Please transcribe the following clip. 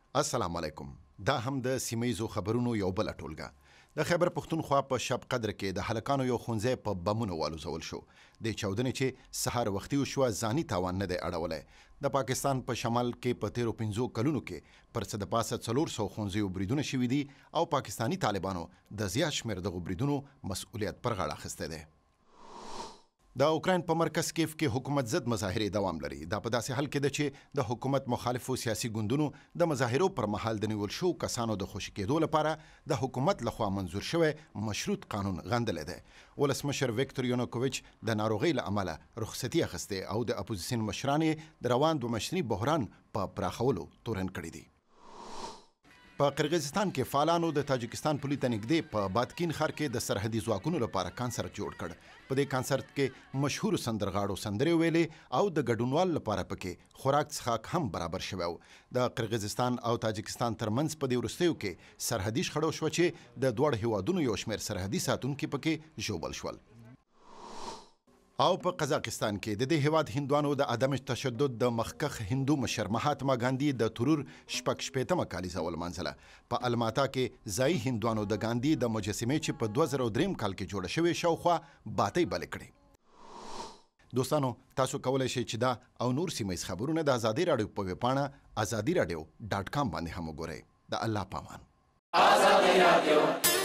السلام علیکم. دا هم د سیمه‌یزو خبرونو یو بل ټولګه. د خیبر پښتونخوا په شب قدر کې د هلکانو یو ښوونځی په بمونو والوزول شو. د چاودنې چې سهار وختي وشوه ځاني تاوان نه دی اړولی. د پاکستان په شمال کې په تیرو 5 کلونو کې پر څه د پاسه 400 ښوونځیو بریدونه شوي دي او پاکستاني طالبانو د زیات شمېر دغو بریدونو مسؤلیت پر غاړه اخیستی دی. د اوکراین په مرکز کیف کې حکومت ضد مظاهرې دوام لري. دا په داسې حال کې ده چې د حکومت مخالفو سیاسي ګوندونو د مظاهرو پر مهال د نیول شوو کسانو د خوشي کېدو لپاره د حکومت لخوا منظور شوی مشروط قانون غندلی دی. ولسمشر ویکتور یانوکوویچ د ناروغۍ له امله رخصتي اخیستې او د اپوزیسین مشران یې د روان 2 میاشتني بحران په پراخولو تورن کړي دي. په قرغیزستان کې فعالانو د تاجکستان پولې ته نږدې په بادکین ښار کې د سرحدي ځواکونو لپاره کانسرت جوړ کړ. په دې کانسرت کې مشهورو سندرغاړو سندرې ویلې او د ګډونوال لپاره پکې خوراک څښاک هم برابر شوی و. د قرغیزستان او تاجکستان ترمنځ په دې وروستیو کې سرحدي شخړه وشوه چې د دواړو هیوادونو یو شمېر سرحدي ساتونکي پکې ژوبل شول. او په قزاقستان کې د دې هیواد هندوانو د عدم تشدد د مخکښ هندو مشر مهاتما ګاندي د ترور 6 کالیزه ولمانځله. په الماتا کې ځایي هندوانو د ګاندي د مجسمې چې په 2003 کال کې جوړه شوې شاوخوا باتۍ بلې کړې. دوستانو تاسو کولی شئ چې دا او نور سیمه ییز خبرونه د ازادي راډیو په ویبپاڼه azadiراډیو.com باندې هم وګورئ. د الله پامان. ازادي راډیو